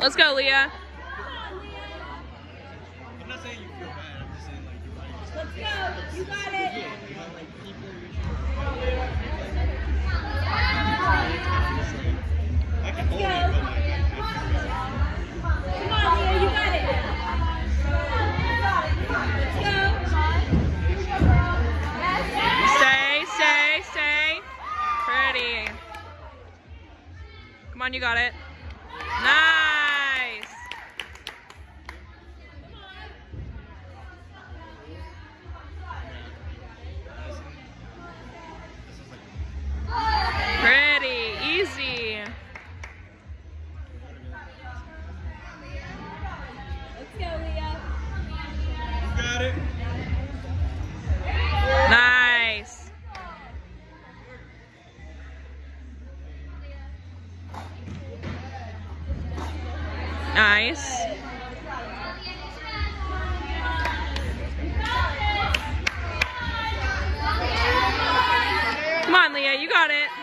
Let's go, Leah. I'm not saying you feel bad. I'm just saying like you might just. Let's go. You got it. I can hold it, but like. Come on, Leah. You got it. Let's go. Stay. Pretty. Come on, you got it. Nice. Pretty. Easy. Let's go, Leah. You got it. Nice. Nice. Come on, Leah, you got it.